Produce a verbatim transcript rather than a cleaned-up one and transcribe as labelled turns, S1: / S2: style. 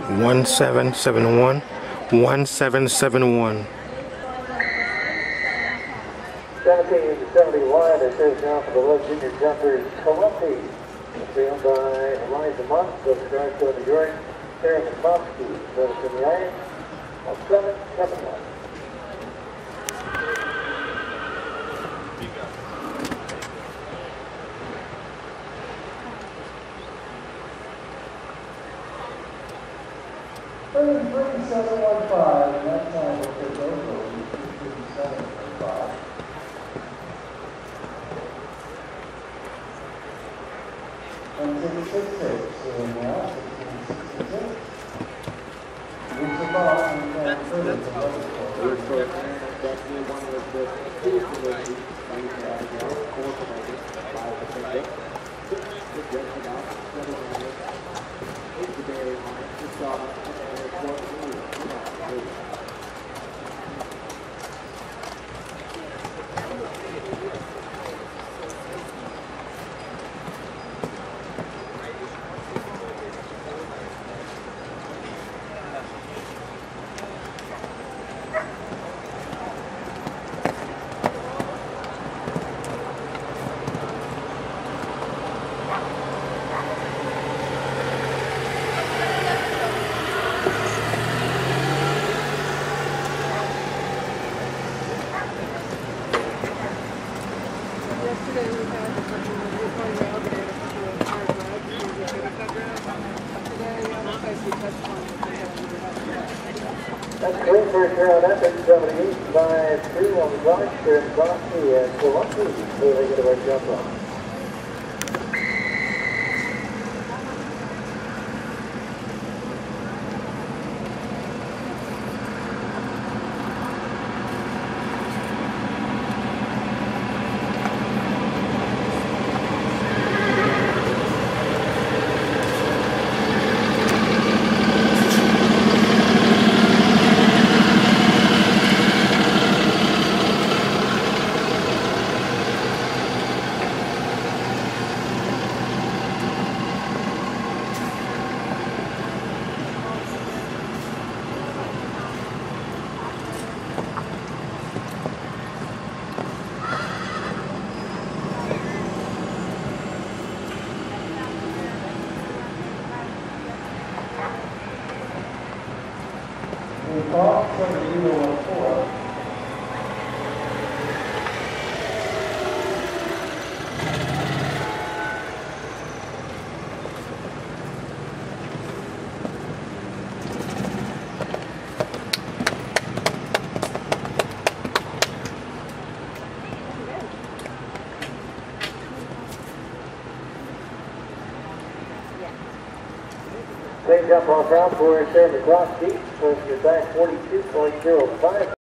S1: one seven seven one, one seven seven one.
S2: seventeen to seventy-one, it says now for the low junior jumpers, CALUMPI. Filmed by Eliza Monk, subscribed to the York, SARA MCCLOSKEY, notice in the iron, one seven seven one.
S3: thirty-three seven one five, and that time will take over. thirty-seven one five. And six six six, so now sixteen sixty-six. Reach the ball and then further to the
S4: definitely one of the key to the core promoted five percent the just about seven hundred eight the dairy line the saw and the fourth
S2: That's great first round up at seventy-eight by three on the block, SARA MCCLOSKEY and CALUMPI, so they get a right jump on.
S3: Off from the zero one four.
S2: Same jump off round for SARA MCCLOSKEY, posted back forty-two point zero five.